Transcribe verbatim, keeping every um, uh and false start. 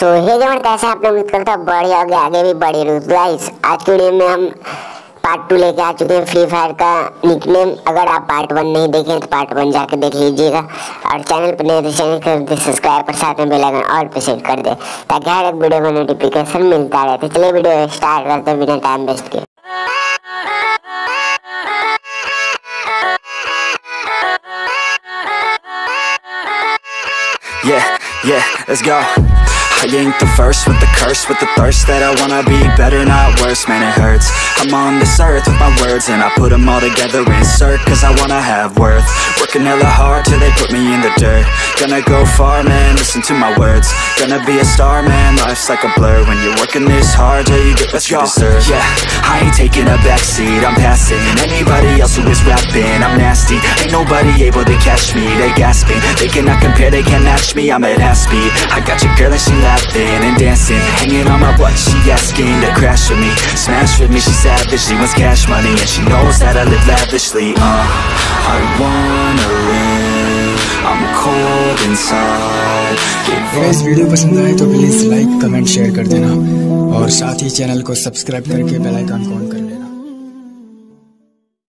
सो हे जमन कैसे आप लोग उम्मीद करता बढ़िया हो गया, आगे भी बढ़ी रहो गाइस। आज की वीडियो में हम पार्ट टू लेके आ चुके हैं फ्री फायर का निकनेम। अगर आप पार्ट वन नहीं देखें तो पार्ट वन जाके देख लीजिएगा, और चैनल पर नए तो चैनल कर दे सब्सक्राइब और साथ में बेल आइकन ऑल पे सेट कर दे ताकि हर एक वीडियो में नोटिफिकेशन मिलता रहे। तो चलिए वीडियो स्टार्ट करते हैं बिना टाइम वेस्ट किए। Yeah, yeah, let's go. I ain't the first with the curse, with the thirst that I wanna be better, not worse, man it hurts. I'm on this earth with my words and I put them all together, insert, cause I wanna have worth. Working hella hard till they put me in the dirt. Gonna go far, man, listen to my words. Gonna be a star, man, life's like a blur. When you're working this hard till you get what you deserve. Yeah, I ain't taking a backseat, I'm passing anybody else who is rapping. I'm nasty, ain't nobody able to catch me. They gasping, they cannot compare, they can't match me. I'm at half speed, I got your girl and she laughing and dancing, hanging on my butt, she asking to crash with me, smash with me, she savage, she wants cash money, and she knows that I live lavishly. Uh, I wanna live, I'm cold inside. अगर इस video पसंद आए तो please like comment share कर देना, और साथ ही चैनल को सब्सक्राइब करके बेल आइकन ऑन करें।